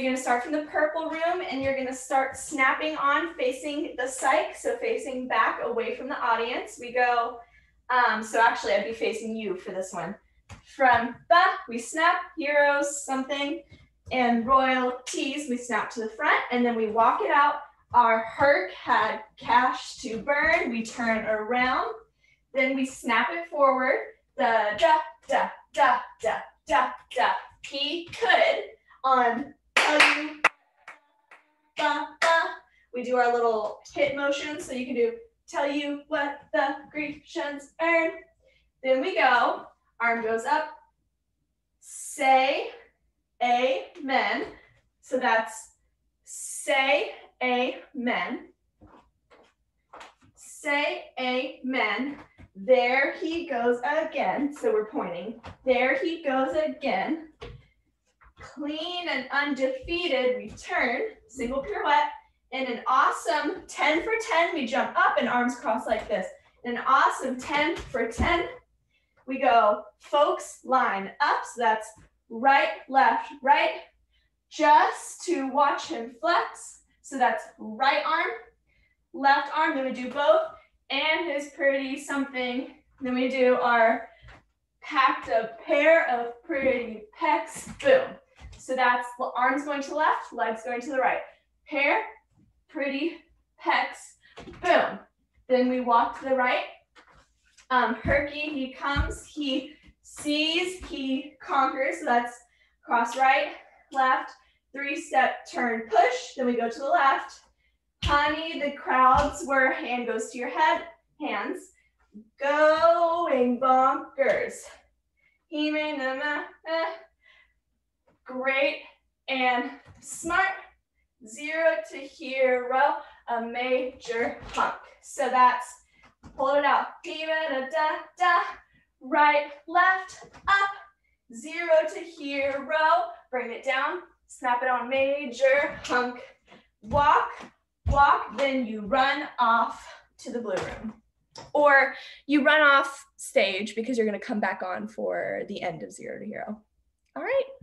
you're gonna start from the purple room and you're gonna start snapping on facing the psych, so facing back away from the audience. We go, so actually I'd be facing you for this one. From the, we snap, heroes, something, and royalties, we snap to the front, and then we walk it out. Our Herc had cash to burn, we turn around, then we snap it forward, the da, da, da, da, da, da. He could on we do our little hit motion, so you can do tell you what the Grecians earn. Then we go, arm goes up, say amen. So that's say amen. Say amen. There he goes again. So we're pointing. There he goes again. Clean and undefeated, we turn, single pirouette, and an awesome 10 for 10, we jump up and arms cross like this. An awesome 10 for 10, we go folks line up, so that's right, left, right, just to watch him flex. So that's right arm, left arm, then we do both, and his pretty something. Then we do our packed a pair of pretty pecs, boom. So that's arms going to the left, legs going to the right. Pair, pretty pecs, boom. Then we walk to the right. Herky, he comes, he sees, he conquers. So that's cross right, left, 3-step turn push. Then we go to the left. Honey, the crowds where hand goes to your head, hands. Going bonkers. He may great and smart. 0 to hero, a major hunk. So that's, pull it out. Da, right, left, up. 0 to hero, bring it down, snap it on major hunk. Walk, then you run off to the blue room. Or you run off stage because you're going to come back on for the end of 0 to hero. All right.